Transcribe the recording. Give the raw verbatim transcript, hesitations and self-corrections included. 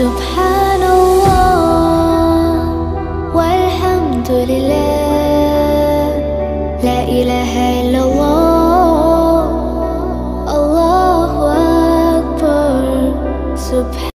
سبحان الله والحمد لله، لا إله إلا الله، الله أكبر. سبحان